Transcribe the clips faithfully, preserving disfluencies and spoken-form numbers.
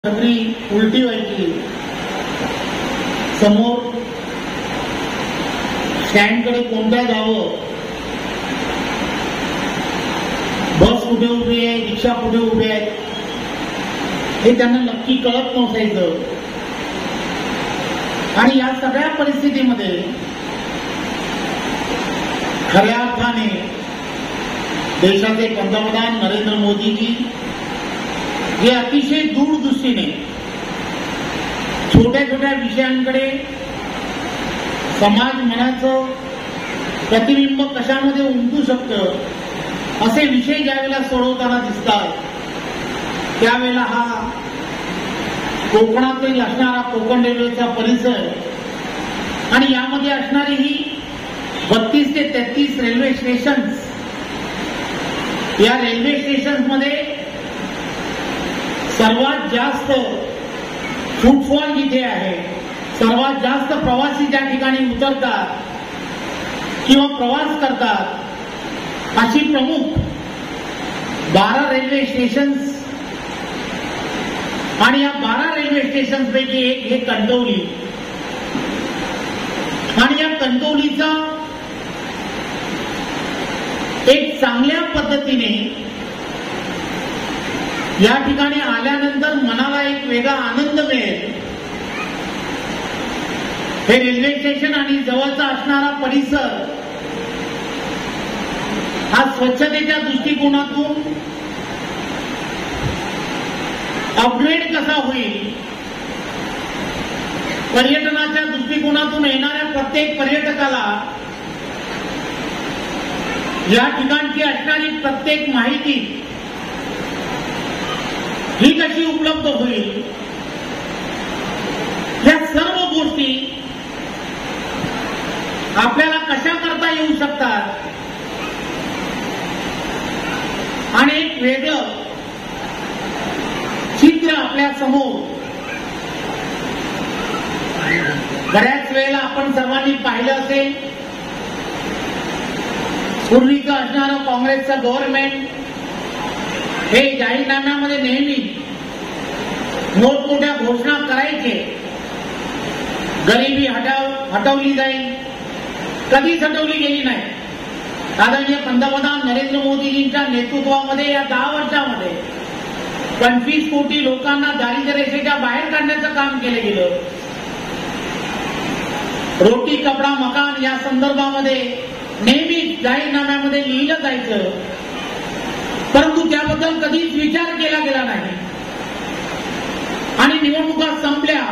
सगळी उलटी व्हायची. समोर स्टँडकडे कोणत्या जावं, बस कुठे उभी आहे, रिक्षा कुठे उभी आहे हे त्यांना नक्की कळत नसायचं. आणि या सगळ्या परिस्थितीमध्ये खऱ्या अर्थाने देशाचे पंतप्रधान नरेंद्र मोदीजी हे अतिशय दूरदृष्टीने छोट्या छोट्या विषयांकडे समाज मनाचं प्रतिबिंब कशामध्ये उमटू शकतं असे विषय ज्यावेळेला सोडवताना दिसतात त्यावेळेला हा कोकणातील असणारा कोकण रेल्वेचा परिसर आणि यामध्ये असणारी ही बत्तीस ते तेहतीस रेल्वे स्टेशन्स, या रेल्वे स्टेशन्समध्ये सर्वात जास्त फुटफॉल जिथे आहे, सर्वात जास्त प्रवासी ज्या ठिकाणी उतरतात किंवा प्रवास करतात अशी प्रमुख बारा रेल्वे स्टेशन्स आणि या बारा रेल्वे स्टेशन्स पैकी एक हे कणकवली. आणि या कणकवलीचा एक चांगल्या पद्धतीने या ठिकाणी आल्यानंतर मनाला एक वेगळा आनंद मिळेल. हे रेल्वे स्टेशन आणि जवळचा असणारा परिसर हा स्वच्छतेच्या दृष्टिकोनातून अपग्रेड कसा होईल, पर्यटनाच्या दृष्टिकोनातून येणाऱ्या प्रत्येक पर्यटकाला या ठिकाणची असणारी प्रत्येक माहिती ही कशी उपलब्ध होईल, या सर्व गोष्टी आपल्याला कशा करता येऊ शकतात आणि एक वेगळं चित्र आपल्या समोर. बऱ्याच वेळेला आपण सर्वांनी पाहिलं असेल, पूर्वीचं असणारं काँग्रेसचं गव्हर्नमेंट हे जाहीरनाम्यामध्ये नेहमी मोठमोठ्या घोषणा करायचे, गरिबी हटाव हटवली जाईल, कधीच हटवली गेली नाही. आदरणीय पंतप्रधान नरेंद्र मोदीजींच्या नेतृत्वामध्ये या दहा वर्षामध्ये पंचवीस कोटी लोकांना दारिद्र्य रेषेच्या बाहेर काढण्याचं काम केलं गेलं. रोटी कपडा मकान या संदर्भामध्ये नेहमी जाहीरनाम्यामध्ये लिहिलं जायचं, परंतु त्याबद्दल कधीच विचार केला गेला नाही. आणि निवडणुका संपल्या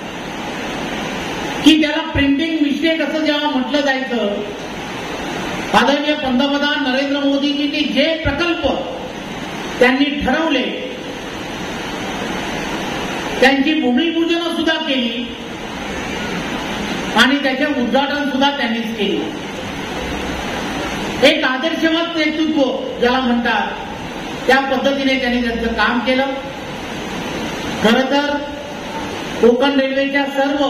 की त्याला प्रिंटिंग मिस्टेक असं जेव्हा म्हटलं जायचं, आदरणीय पंतप्रधान नरेंद्र मोदीजींनी जे प्रकल्प त्यांनी ठरवले त्यांची भूमिपूजन सुद्धा केली आणि त्याचे उद्घाटन सुद्धा त्यांनीच केले. एक आदर्शवत नेतृत्व ज्याला म्हणतात त्या पद्धतीने त्यांनी त्यांचं काम केलं. खरं तर कोकण रेल्वेच्या सर्व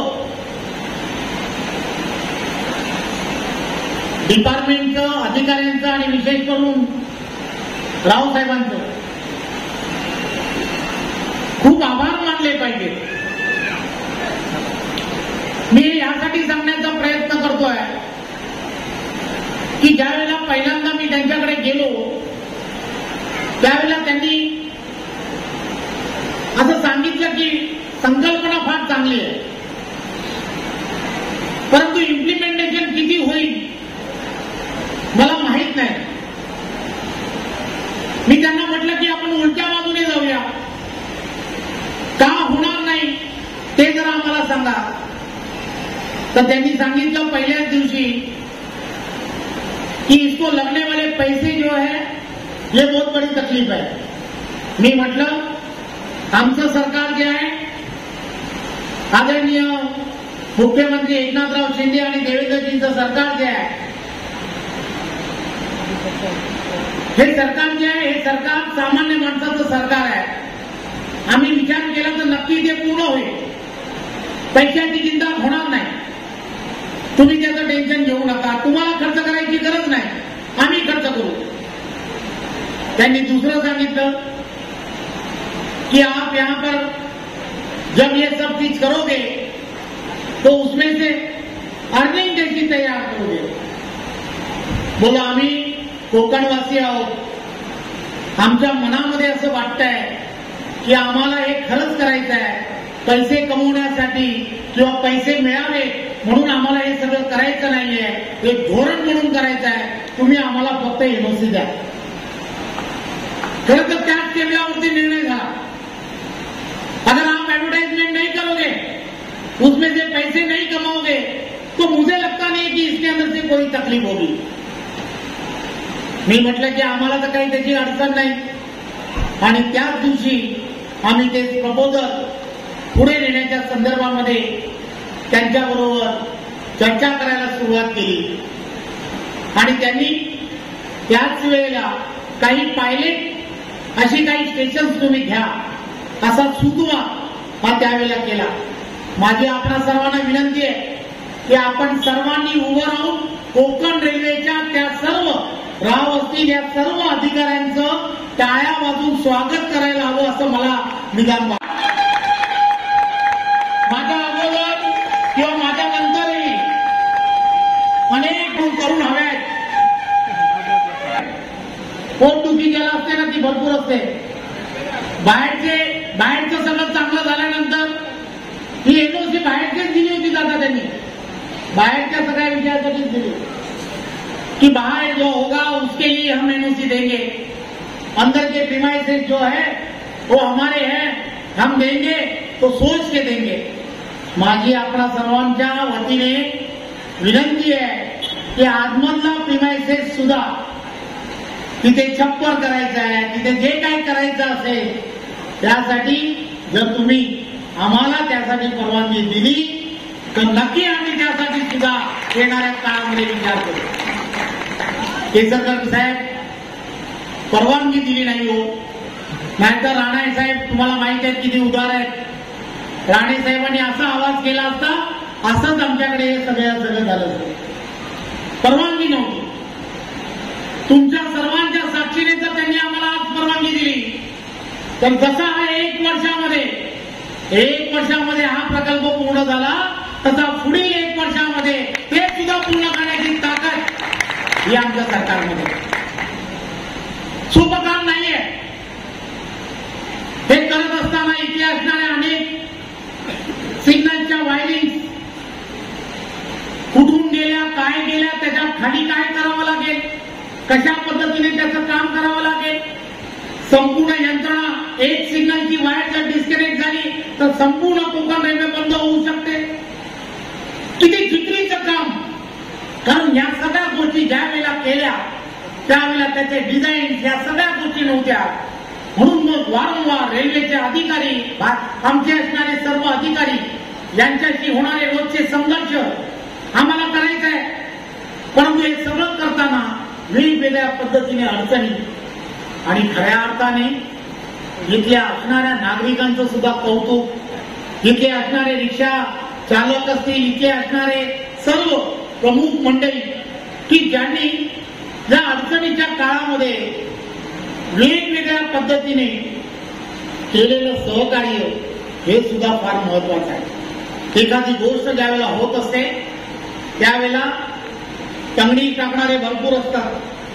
डिपार्टमेंटचं, अधिकाऱ्यांचं आणि विशेष करून रावसाहेबांचं खूप आभार मानले पाहिजे. मी यासाठी सांगण्याचा प्रयत्न करतोय की ज्या वेळेला पहिल्यांदा मी त्यांच्याकडे गेलो त्यावेळेला त्यांनी असं सांगितलं की संकल्पना फार चांगली आहे, परंतु इम्प्लिमेंटेशन किती होईल मला माहित नाही. मी त्यांना म्हटलं की आपण उलट्या बाजूने जाऊया, का होणार नाही ते जरा आम्हाला सांगा. तर त्यांनी सांगितलं पहिल्याच दिवशी कि इसको लगने वाले पैसे जो है ये बहुत बड़ी तकलीफ है. मी म्हटलं आमचं सरकार जे आहे, आदरणीय मुख्यमंत्री एकनाथराव शिंदे आणि देवेंद्रजींचं सरकार जे आहे, हे सरकार जे आहे हे सरकार सामान्य माणसाचं सरकार आहे. आम्ही विचार केला तर नक्की ते पूर्ण होईल, पैशाची चिंता होणार नाही. तुम्ही त्याचं टेन्शन घेऊ नका, तुम्हाला खर्च करायची गरज नाही, आम्ही खर्च करू. त्यांनी दुसरं सांगितलं कि आप यहाँ पर जब ये सब चीज करोगे तो उसमें से अर्निंग कैसी तैयार करोगे? बोला आम्ही कोकणवासी आहोत, आमच्या मनामध्ये असं वाटतंय की आम्हाला हे खरंच करायचं आहे, पैसे कमवण्यासाठी किंवा पैसे मिळावे म्हणून आम्हाला हे सगळं करायचं नाहीये, हे धोरण म्हणून करायचं आहे, तुम्ही आम्हाला फक्त एनओसी द्या. खरं तर त्याच टेबलावरती निर्णय झाला. अगर आप एडवर्टाइजमेंट नहीं करोगे, उसमें से पैसे नहीं कमाओगे, तो मुझे लगता नहीं कि इसके अंदर से कोई तकलीफ होगी. मी म्हटलं की आम्हाला तर काही त्याची अडचण नाही. आणि त्याच दिवशी आम्ही ते प्रपोजल पुढे नेण्याच्या संदर्भामध्ये त्यांच्याबरोबर चर्चा करायला सुरुवात केली. आणि त्यांनी त्याच वेळेला काही पायलट अशी काही स्टेशन्स तुम्ही घ्या असा सुतवा हा त्यावेळेला केला. माझी आपणा सर्वांना विनंती आहे की आपण सर्वांनी उभं राहून कोकण रेल्वेच्या त्या सर्व राव असतील या सर्व अधिकाऱ्यांचं टाळ्या वाजून स्वागत करायला हवं असं मला निदान वाटतं. माझ्या अगोदर किंवा माझ्या नंतरही अनेक करून हवे आहेत. पोटदुखी ज्याला असते ना ती भरपूर असते. बाहेरचे बाहेरचं सगळं चांगलं झाल्यानंतर ही एनओसी बाहेरचीच दिली होती दादा त्यांनी. बाहेरच्या सगळ्या विषयासाठीच दिली कि बाहर जो होगा उसके लिए हम एनओसी देंगे, अंदर के प्रीमाइसेस जो है वो हमारे हैं, हम देंगे तो सोच के देंगे. माझी आपणा सर्वांच्या वतीने विनंती आहे की आतमधला प्रीमाइसेस सुद्धा तिथे छप्पर करायचं आहे, तिथे जे काय करायचं असेल त्यासाठी जर तुम्ही आम्हाला त्यासाठी परवानगी दिली तर नक्की आम्ही त्यासाठी सुद्धा येणाऱ्या काळामध्ये विचार करू. केसरकर साहेब परवानगी दिली नाही हो, नाहीतर राणे साहेब तुम्हाला माहित आहे किती उदार आहेत. राणे साहेबांनी असा आवाज केला असता असंच आमच्याकडे हे सगळं सगळं झालं असतं. परवानगी नव्हती. तुमच्या सर्वांच्या साक्षीने जर त्यांनी आम्हाला आज परवानगी दिली तर जसा हा एक वर्षामध्ये एक वर्षामध्ये हा प्रकल्प पूर्ण झाला तसा पुढील एक वर्षामध्ये ते सुद्धा पूर्ण करण्याची ताकद ही आमच्या सरकारमध्ये. सोपं काम नाहीये. हे करत असताना इथे असणाऱ्या अनेक सिग्नलच्या वायरिंग कुठून गेल्या, काय गेल्या, त्याच्या खाली काय करावं लागेल, कशा पद्धतीने त्याचं काम करावं लागेल, संपूर्ण यंत्रणा एक सिग्नलची वायर जर डिस्कनेक्ट झाली तर संपूर्ण कोकण रेल्वे बंद होऊ शकते. किती जिकरीचं काम. कारण या सगळ्या गोष्टी ज्या वेळेला केल्या त्यावेळेला त्याचे डिझाईन या सगळ्या गोष्टी नव्हत्या. म्हणून मग वारंवार रेल्वेचे अधिकारी, आमचे असणारे सर्व अधिकारी यांच्याशी होणारे रोजचे संघर्ष आम्हाला करायचं आहे. परंतु हे सगळं करताना वेगवेगळ्या पद्धतीने अडचणी आणि खऱ्या अर्थाने इथल्या असणाऱ्या नागरिकांचं सुद्धा कौतुक, इथे असणारे रिक्षा चालक असतील, इथे असणारे सर्व प्रमुख मंडळी की ज्यांनी या अडचणीच्या काळामध्ये वेगवेगळ्या पद्धतीने केलेलं सहकार्य हे सुद्धा फार महत्वाचं आहे. एखादी गोष्ट ज्यावेळेला होत असते त्यावेळेला तंगडी टाकणारे भरपूर असतात,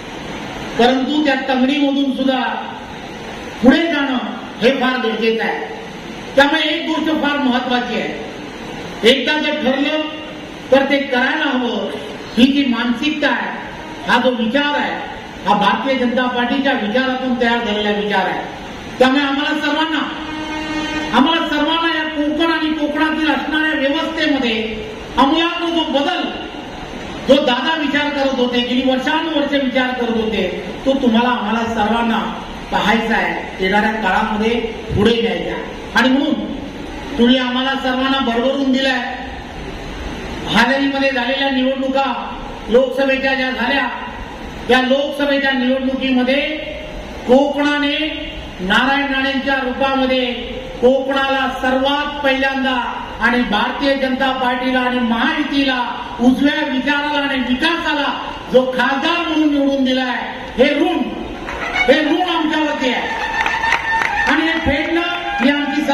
परंतु त्या तंगडीमधून सुद्धा पुढे जाणं हे फार गरजेचं आहे. त्यामुळे एक गोष्ट फार महत्वाची आहे. एकदा जर ठरलं तर ते करायला हवं. ही जी मानसिकता आहे, हा जो विचार आहे, हा भारतीय जनता पार्टीच्या विचारातून तयार झालेला विचार आहे. त्यामुळे आम्हाला सर्वांना आम्हाला सर्वांना या कोकण आणि कोकणातील असणाऱ्या व्यवस्थेमध्ये आमूलाग्र जो बदल जो दादा विचार करत होते, गेली वर्षानुवर्षे विचार करत होते, तो तुम्हाला आम्हाला सर्वांना पाहायचा आहे, येणाऱ्या काळामध्ये पुढे न्यायचा. आणि म्हणून तुम्ही आम्हाला सर्वांना भरभरून दिलाय. हालेरीमध्ये झालेल्या निवडणुका लोकसभेच्या ज्या झाल्या त्या लोकसभेच्या निवडणुकीमध्ये कोकणाने नारायण राणेंच्या रूपामध्ये कोकणाला सर्वात पहिल्यांदा आणि भारतीय जनता पार्टीला आणि महायुतीला उजव्या विचाराला आणि विकासाला जो खासदार म्हणून निवडून दिलाय, हे ऋण हे ऋण आमच्यावरती आहे आणि हे फेडणं ही आमची सर्वांची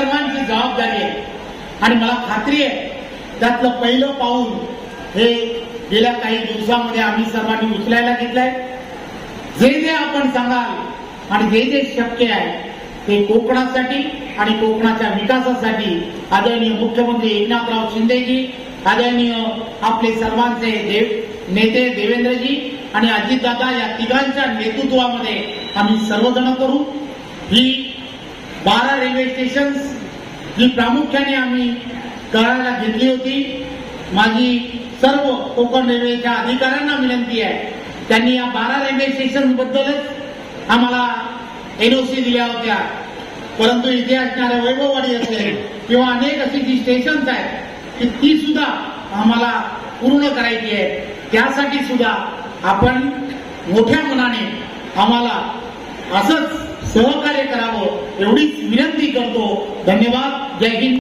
जबाबदारी आहे आणि मला खात्री आहे त्यातलं पहिलं पाऊल हे गेल्या काही दिवसामध्ये आम्ही सर्वांनी उचलायला घेतलंय. जे जे आपण सांगाल आणि जे जे शक्य आहे ते कोकणासाठी आणि कोकणाच्या विकासासाठी आदरणीय मुख्यमंत्री एकनाथराव शिंदेजी, आदरणीय आपले सर्वांचे देव नेते देवेंद्रजी आणि अजितदादा या तिघांच्या नेतृत्वामध्ये आम्ही सर्वजण करू. ही बारा रेल्वे स्टेशन ही प्रामुख्याने आम्ही करायला घेतली होती. माझी सर्व कोकण रेल्वेच्या अधिकाऱ्यांना विनंती आहे, त्यांनी या बारा रेल्वे स्टेशन बद्दलच आम्हाला एनओसी दिल्या होत्या, परंतु इथे असणाऱ्या वैभववाडी असेल किंवा अनेक अशी जी स्टेशन्स आहेत की ती सुद्धा आम्हाला पूर्ण करायची आहे. त्यासाठी सुद्धा आपण मोठ्या मनाने आम्हाला असंच सहकार्य करावं एवढीच विनंती करतो. धन्यवाद. जय हिंद.